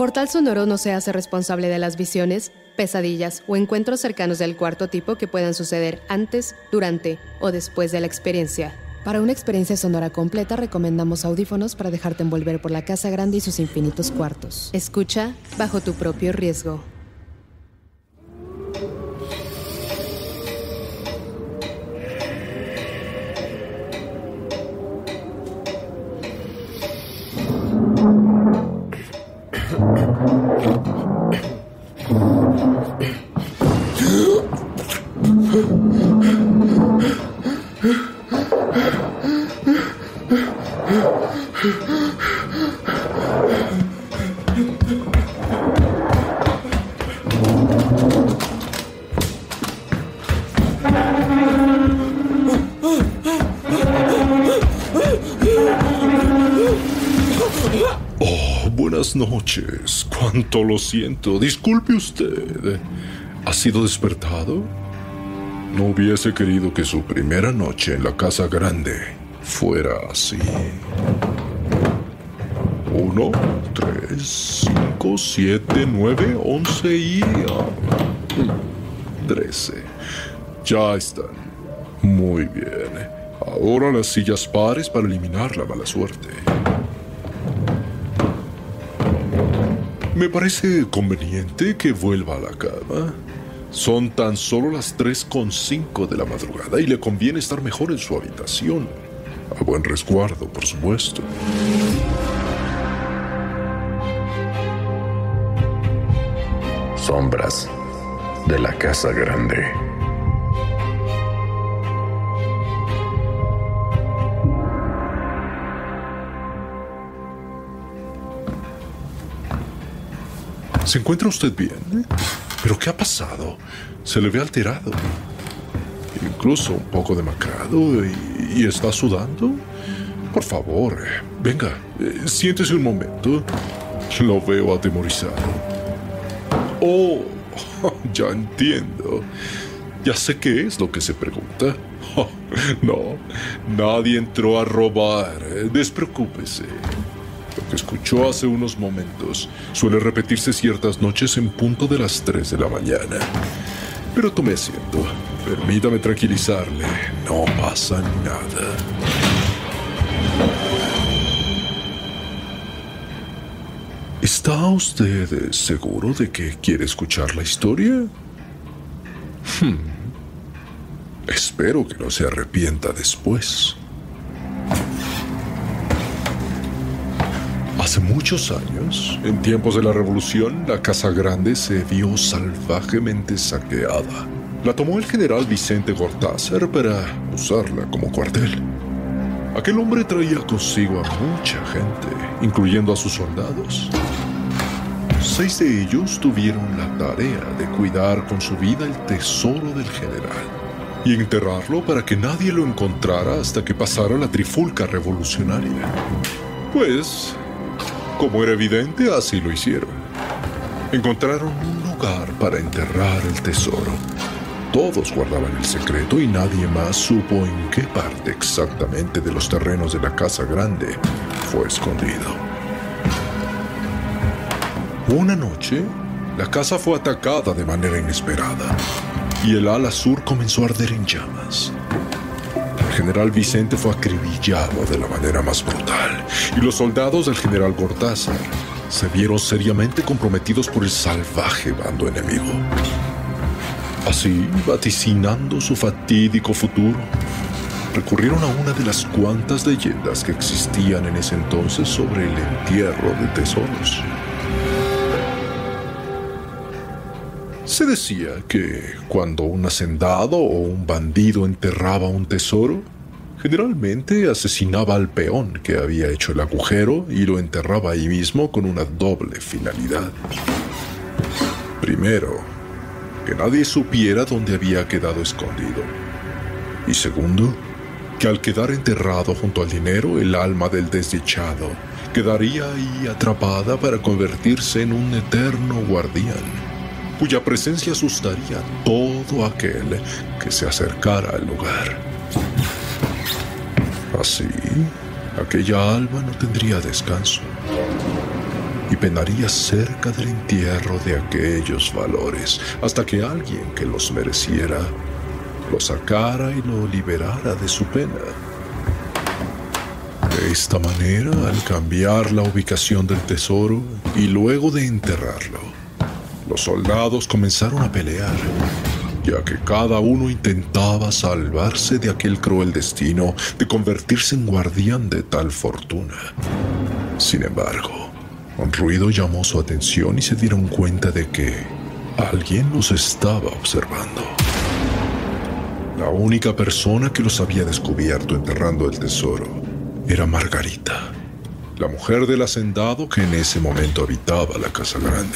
Portal Sonoro no se hace responsable de las visiones, pesadillas o encuentros cercanos del cuarto tipo que puedan suceder antes, durante o después de la experiencia. Para una experiencia sonora completa, recomendamos audífonos para dejarte envolver por la casa grande y sus infinitos cuartos. Escucha bajo tu propio riesgo. Buenas noches. Cuánto lo siento. Disculpe usted. ¿Ha sido despertado? No hubiese querido que su primera noche en la casa grande fuera así. 1, 3, 5, 7, 9, 11 y 13. Ya están. Muy bien. Ahora las sillas pares para eliminar la mala suerte. Me parece conveniente que vuelva a la cama. Son tan solo las 3:05 de la madrugada y le conviene estar mejor en su habitación. A buen resguardo, por supuesto. Sombras de la casa grande. ¿Se encuentra usted bien? ¿Pero qué ha pasado? Se le ve alterado. Incluso un poco demacrado y está sudando. Por favor, venga, siéntese un momento. Lo veo atemorizado. Oh, ya entiendo. Ya sé qué es lo que se pregunta. Oh, no, nadie entró a robar. Despreocúpese. Lo que escuchó hace unos momentos suele repetirse ciertas noches en punto de las 3 de la mañana. Pero tome asiento. Permítame tranquilizarle. No pasa nada. ¿Está usted seguro de que quiere escuchar la historia? Espero que no se arrepienta después. Hace muchos años, en tiempos de la Revolución, la Casa Grande se vio salvajemente saqueada. La tomó el general Vicente Gortázar para usarla como cuartel. Aquel hombre traía consigo a mucha gente, incluyendo a sus soldados. 6 de ellos tuvieron la tarea de cuidar con su vida el tesoro del general y enterrarlo para que nadie lo encontrara hasta que pasara la trifulca revolucionaria. Pues, como era evidente, así lo hicieron. Encontraron un lugar para enterrar el tesoro. Todos guardaban el secreto y nadie más supo en qué parte exactamente de los terrenos de la Casa Grande fue escondido. Una noche, la casa fue atacada de manera inesperada y el ala sur comenzó a arder en llamas. El general Vicente fue acribillado de la manera más brutal y los soldados del general Gortázar se vieron seriamente comprometidos por el salvaje bando enemigo. Así, vaticinando su fatídico futuro, recurrieron a una de las cuantas leyendas que existían en ese entonces sobre el entierro de tesoros. Se decía que cuando un hacendado o un bandido enterraba un tesoro, generalmente asesinaba al peón que había hecho el agujero y lo enterraba ahí mismo con una doble finalidad. Primero, que nadie supiera dónde había quedado escondido. Y segundo, que al quedar enterrado junto al dinero, el alma del desdichado quedaría ahí atrapada para convertirse en un eterno guardián, cuya presencia asustaría a todo aquel que se acercara al lugar. Así, aquella alma no tendría descanso. Y penaría cerca del entierro de aquellos valores hasta que alguien que los mereciera lo sacara y lo liberara de su pena. De esta manera, al cambiar la ubicación del tesoro y luego de enterrarlo, los soldados comenzaron a pelear, ya que cada uno intentaba salvarse de aquel cruel destino de convertirse en guardián de tal fortuna. Sin embargo, un ruido llamó su atención y se dieron cuenta de que alguien los estaba observando. La única persona que los había descubierto enterrando el tesoro era Margarita, la mujer del hacendado que en ese momento habitaba la casa grande.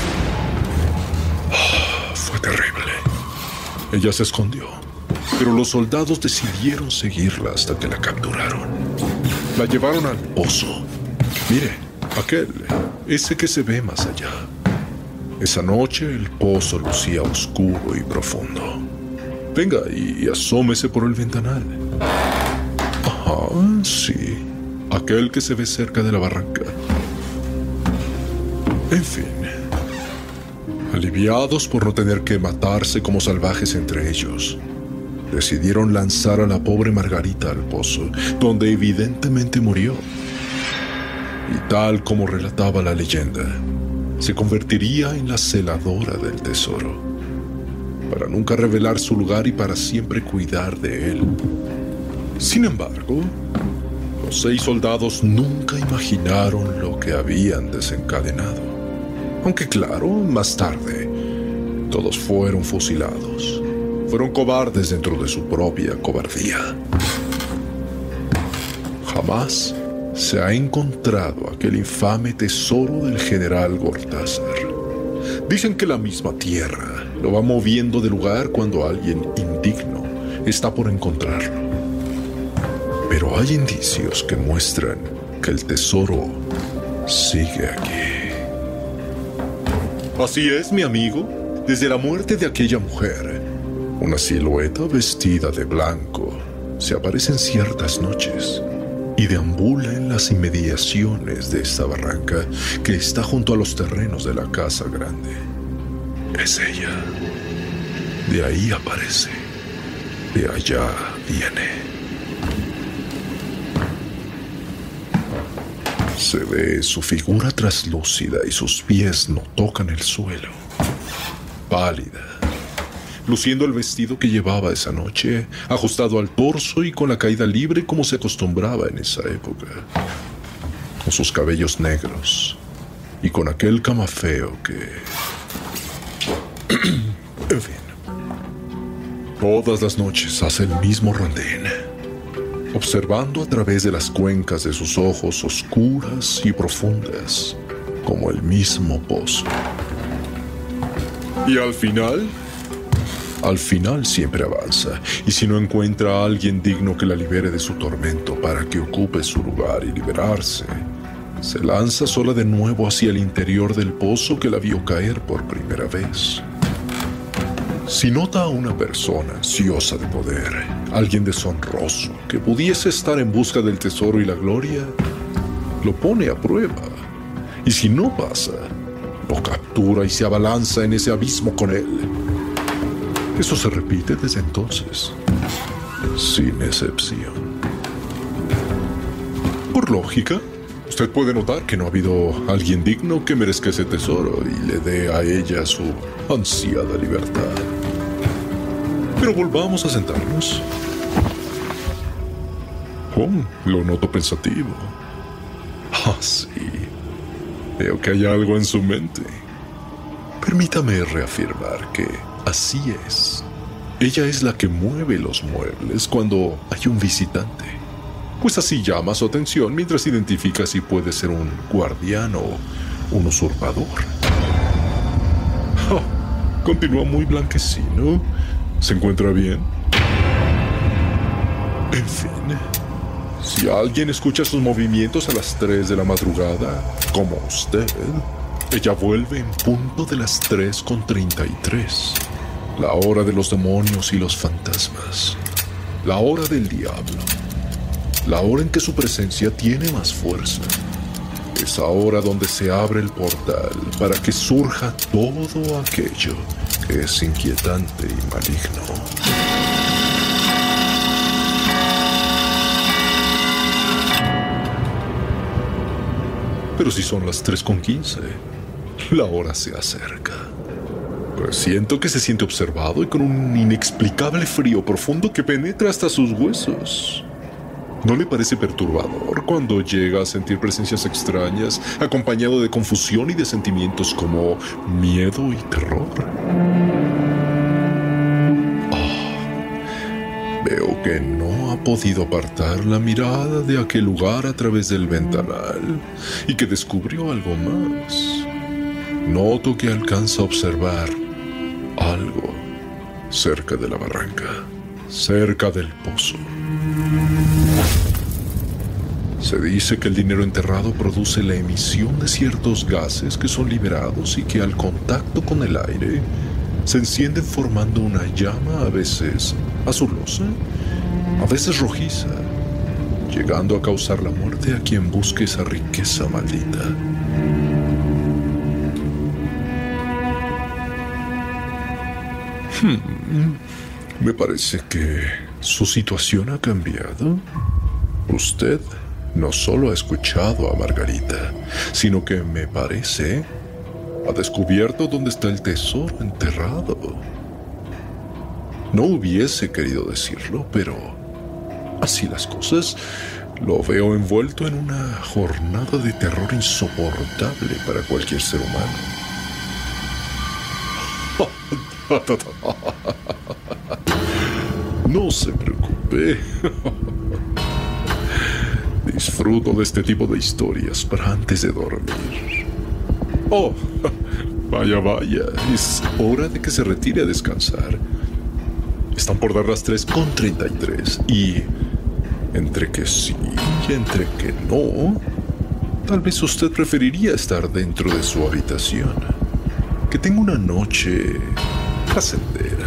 Fue terrible. Ella se escondió, pero los soldados decidieron seguirla hasta que la capturaron. La llevaron al pozo. Mire, ese que se ve más allá. Esa noche el pozo lucía oscuro y profundo. Venga y asómese por el ventanal. Sí, aquel que se ve cerca de la barranca. En fin, aliviados por no tener que matarse como salvajes entre ellos, decidieron lanzar a la pobre Margarita al pozo, donde evidentemente murió. Y tal como relataba la leyenda, se convertiría en la celadora del tesoro, para nunca revelar su lugar y para siempre cuidar de él. Sin embargo, los 6 soldados nunca imaginaron lo que habían desencadenado. Aunque claro, más tarde, todos fueron fusilados. Fueron cobardes dentro de su propia cobardía. Jamás se ha encontrado aquel infame tesoro del general Gortázar. Dicen que la misma tierra lo va moviendo de lugar cuando alguien indigno está por encontrarlo. Pero hay indicios que muestran que el tesoro sigue aquí. Así es, mi amigo. Desde la muerte de aquella mujer, una silueta vestida de blanco se aparece en ciertas noches y deambula en las inmediaciones de esta barranca que está junto a los terrenos de la casa grande. Es ella. De ahí aparece. De allá viene. Se ve su figura traslúcida y sus pies no tocan el suelo. Pálida, luciendo el vestido que llevaba esa noche, ajustado al torso y con la caída libre como se acostumbraba en esa época. Con sus cabellos negros y con aquel camafeo que... En fin. Todas las noches hace el mismo rondín, observando a través de las cuencas de sus ojos oscuras y profundas, como el mismo pozo. Y al final siempre avanza, y si no encuentra a alguien digno que la libere de su tormento para que ocupe su lugar y liberarse, se lanza sola de nuevo hacia el interior del pozo que la vio caer por primera vez. Si nota a una persona ansiosa de poder, alguien deshonroso, que pudiese estar en busca del tesoro y la gloria, lo pone a prueba. Y si no pasa, lo captura y se abalanza en ese abismo con él. Eso se repite desde entonces, sin excepción. Por lógica, usted puede notar que no ha habido alguien digno que merezca ese tesoro y le dé a ella su ansiada libertad. Pero volvamos a sentarnos. Lo noto pensativo. Sí. Veo que hay algo en su mente. Permítame reafirmar que así es. Ella es la que mueve los muebles cuando hay un visitante. Pues así llama su atención mientras identifica si puede ser un guardián o un usurpador. Continúa muy blanquecino. ¿Se encuentra bien? En fin, si alguien escucha sus movimientos a las 3 de la madrugada, como usted, ella vuelve en punto de las 3:33. La hora de los demonios y los fantasmas. La hora del diablo. La hora en que su presencia tiene más fuerza. Es ahora donde se abre el portal para que surja todo aquello que es inquietante y maligno. Pero si son las 3:15, la hora se acerca. Pues siento que se siente observado y con un inexplicable frío profundo que penetra hasta sus huesos. ¿No le parece perturbador cuando llega a sentir presencias extrañas, acompañado de confusión y de sentimientos como miedo y terror? Veo que no ha podido apartar la mirada de aquel lugar a través del ventanal y que descubrió algo más. Noto que alcanza a observar algo cerca de la barranca, cerca del pozo. Se dice que el dinero enterrado produce la emisión de ciertos gases que son liberados y que al contacto con el aire se encienden formando una llama, a veces azulosa, a veces rojiza, llegando a causar la muerte a quien busque esa riqueza maldita. Me parece que su situación ha cambiado. Usted no solo ha escuchado a Margarita, sino que me parece ha descubierto dónde está el tesoro enterrado. No hubiese querido decirlo, pero así las cosas, lo veo envuelto en una jornada de terror insoportable para cualquier ser humano. No se preocupe. Disfruto de este tipo de historias para antes de dormir. Oh, vaya, vaya. Es hora de que se retire a descansar. Están por dar las 3:33 y entre que sí y entre que no, tal vez usted preferiría estar dentro de su habitación. Que tenga una noche placentera.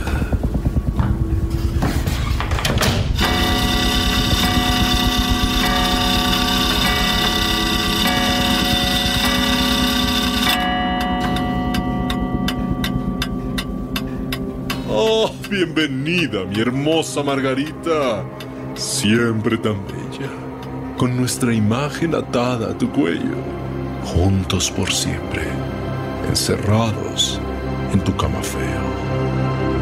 Oh, bienvenida, mi hermosa Margarita. Siempre tan bella, con nuestra imagen atada a tu cuello, juntos por siempre, encerrados en tu cama feo.